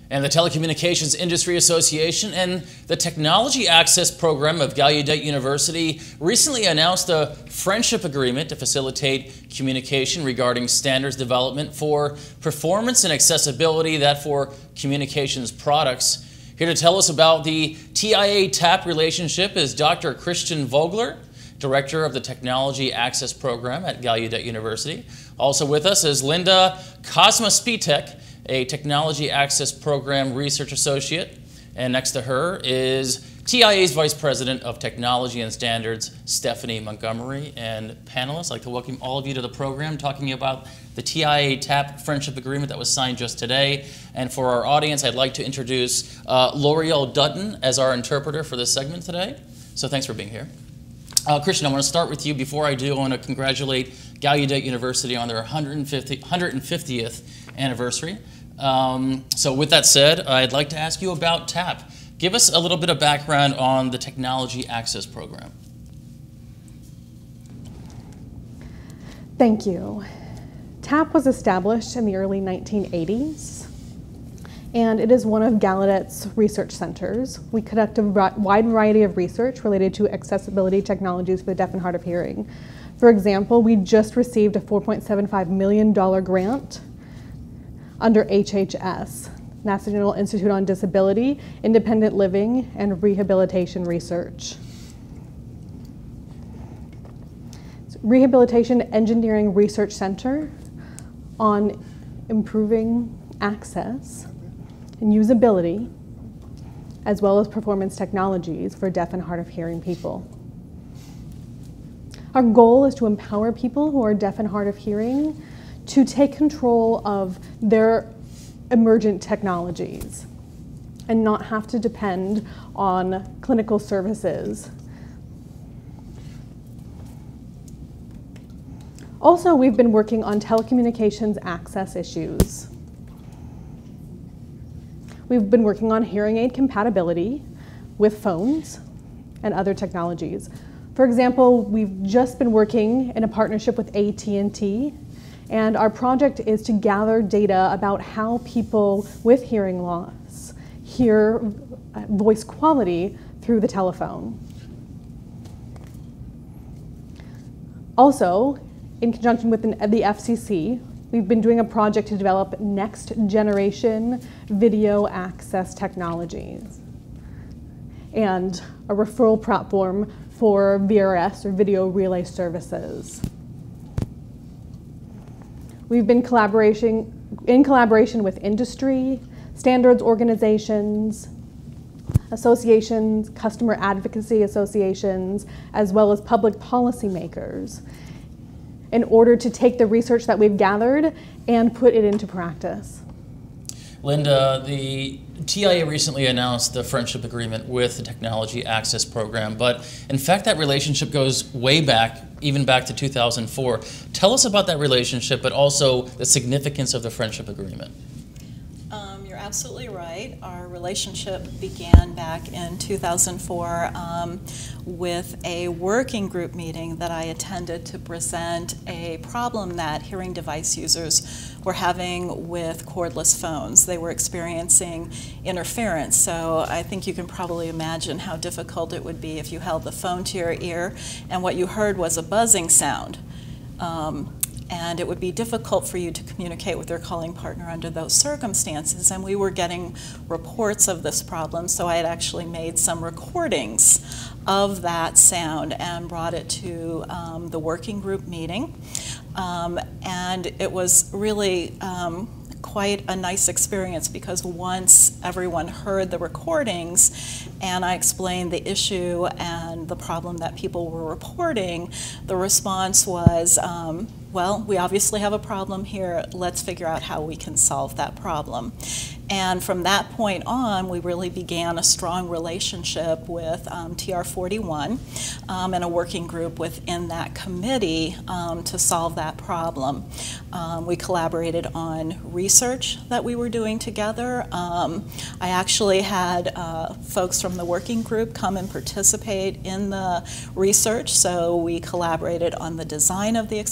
And the Telecommunications Industry Association and the Technology Access Program of Gallaudet University recently announced a friendship agreement to facilitate communication regarding standards development for performance and accessibility that for communications products. Here to tell us about the TIA-TAP relationship is Dr. Christian Vogler, Director of the Technology Access Program at Gallaudet University. Also with us is Linda Kozma-Spytek, a Technology Access Program Research Associate. And next to her is TIA's Vice President of Technology and Standards, Stephanie Montgomery. And panelists, I'd like to welcome all of you to the program, talking about the TIA-TAP Friendship Agreement that was signed just today. And for our audience, I'd like to introduce L'Oreal Dutton as our interpreter for this segment today. So thanks for being here. Christian, I want to start with you. Before I do, I want to congratulate Gallaudet University on their 150th anniversary. So with that said, I'd like to ask you about TAP. Give us a little bit of background on the Technology Access Program. Thank you. TAP was established in the early 1980s, and it is one of Gallaudet's research centers. We conduct a wide variety of research related to accessibility technologies for the deaf and hard of hearing. For example, we just received a $4.75 million grant under HHS, National Institute on Disability, Independent Living, and Rehabilitation Research. Rehabilitation Engineering Research Center on improving access and usability, as well as performance technologies for deaf and hard of hearing people. Our goal is to empower people who are deaf and hard of hearing to take control of their emergent technologies and not have to depend on clinical services. Also, we've been working on telecommunications access issues. We've been working on hearing aid compatibility with phones and other technologies. For example, we've just been working in a partnership with AT&T, and our project is to gather data about how people with hearing loss hear voice quality through the telephone. Also, in conjunction with the FCC, we've been doing a project to develop next generation video access technologies and a referral platform for VRS, or video relay services. We've been in collaboration with industry, standards organizations, associations, customer advocacy associations, as well as public policymakers, in order to take the research that we've gathered and put it into practice. Linda, the TIA recently announced the friendship agreement with the Technology Access Program, but in fact that relationship goes way back, even back to 2004. Tell us about that relationship, but also the significance of the friendship agreement. You're absolutely right. Our relationship began back in 2004 with a working group meeting that I attended to present a problem that hearing device users were having with cordless phones. They were experiencing interference, so I think you can probably imagine how difficult it would be if you held the phone to your ear and what you heard was a buzzing sound. And it would be difficult for you to communicate with your calling partner under those circumstances. And we were getting reports of this problem, so I had actually made some recordings of that sound and brought it to the working group meeting. And it was really quite a nice experience, because once everyone heard the recordings and I explained the issue and the problem that people were reporting, the response was, well, we obviously have a problem here. Let's figure out how we can solve that problem. And from that point on, we really began a strong relationship with TR41 and a working group within that committee to solve that problem. We collaborated on research that we were doing together. I actually had folks from the working group come and participate in the research, so we collaborated on the design of the experiment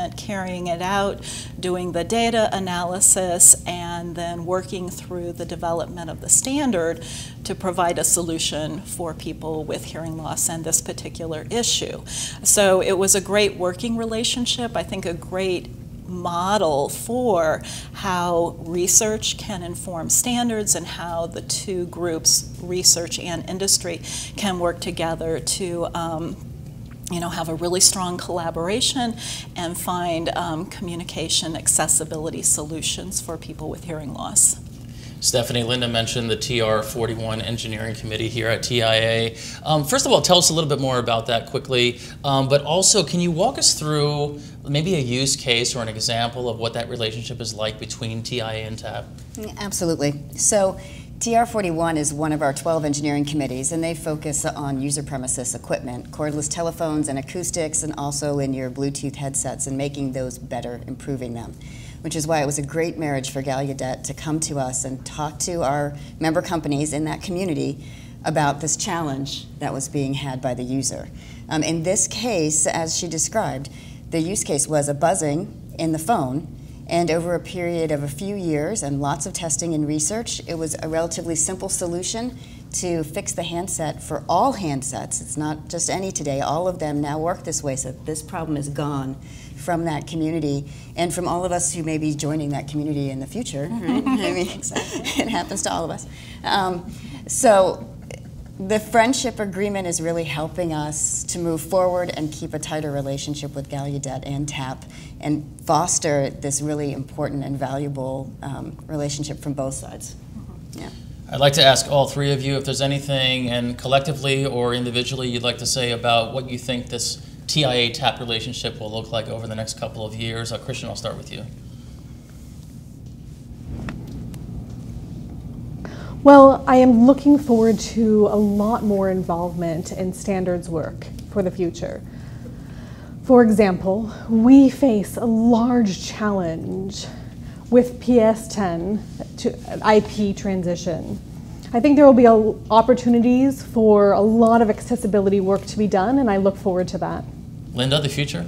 department carrying it out, doing the data analysis, and then working through the development of the standard to provide a solution for people with hearing loss and this particular issue. So it was a great working relationship, I think a great model for how research can inform standards and how the two groups, research and industry, can work together to have a really strong collaboration and find communication accessibility solutions for people with hearing loss. Stephanie, Linda mentioned the TR41 Engineering Committee here at TIA. First of all, tell us a little bit more about that quickly, but also can you walk us through maybe a use case or an example of what that relationship is like between TIA and TAP? Absolutely. So TR41 is one of our 12 engineering committees, and they focus on user premises equipment, cordless telephones and acoustics, and also in your Bluetooth headsets, and making those better, improving them. Which is why it was a great marriage for Gallaudet to come to us and talk to our member companies in that community about this challenge that was being had by the user. In this case, as she described, the use case was a buzzing in the phone, and over a period of a few years and lots of testing and research, it was a relatively simple solution to fix the handset for all handsets. It's not just any today. All of them now work this way, so this problem is gone from that community and from all of us who may be joining that community in the future, right? I mean, exactly. It happens to all of us. So the friendship agreement is really helping us to move forward and keep a tighter relationship with Gallaudet and TAP and foster this really important and valuable relationship from both sides. Yeah. I'd like to ask all three of you if there's anything, and collectively or individually, you'd like to say about what you think this TIA-TAP relationship will look like over the next couple of years. Christian, I'll start with you. Well, I am looking forward to a lot more involvement in standards work for the future. For example, we face a large challenge with PS10 to IP transition. I think there will be opportunities for a lot of accessibility work to be done, and I look forward to that. Linda, the future?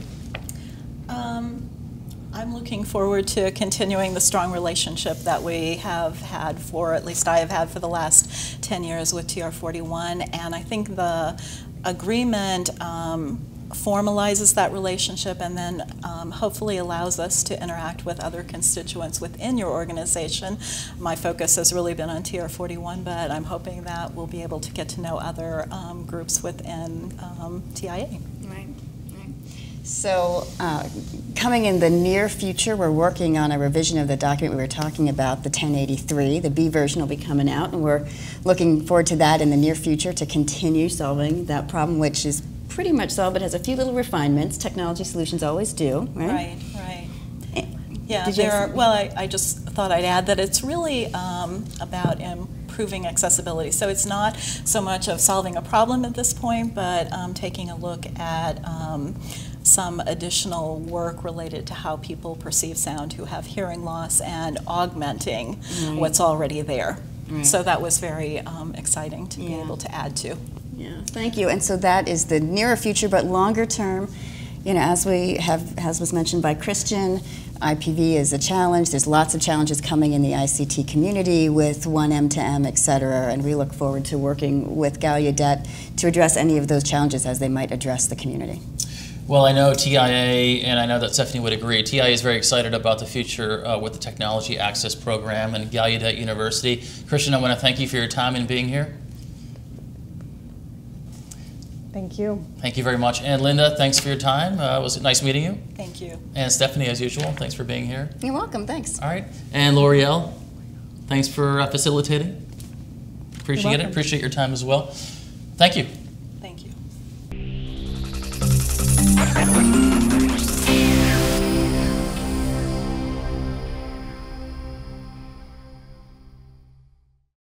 I'm looking forward to continuing the strong relationship that we have had for, at least I have had for the last 10 years with TR41, and I think the agreement formalizes that relationship and then hopefully allows us to interact with other constituents within your organization. My focus has really been on TR41, but I'm hoping that we'll be able to get to know other groups within TIA. Right. So coming in the near future, we're working on a revision of the document we were talking about, the 1083. The B version will be coming out, and we're looking forward to that in the near future to continue solving that problem, which is pretty much solved, but has a few little refinements. Technology solutions always do, right? Right. Yeah, well, I just thought I'd add that it's really about improving accessibility. So it's not so much of solving a problem at this point, but taking a look at some additional work related to how people perceive sound who have hearing loss and augmenting what's already there. So that was very exciting to be able to add to. Yeah, thank you. And so that is the nearer future, but longer term, as was mentioned by Christian, IPV is a challenge. There's lots of challenges coming in the ICT community with 1M2M, et cetera, and we look forward to working with Gallaudet to address any of those challenges as they might address the community. Well, I know TIA, and I know that Stephanie would agree, TIA is very excited about the future with the Technology Access Program and Gallaudet University. Christian, I want to thank you for your time and being here. Thank you. Thank you very much. And Linda, thanks for your time. It was nice meeting you. Thank you. And Stephanie, as usual, thanks for being here. You're welcome. Thanks. All right. And L'Oreal, thanks for facilitating. Appreciate it. Appreciate your time as well. Thank you.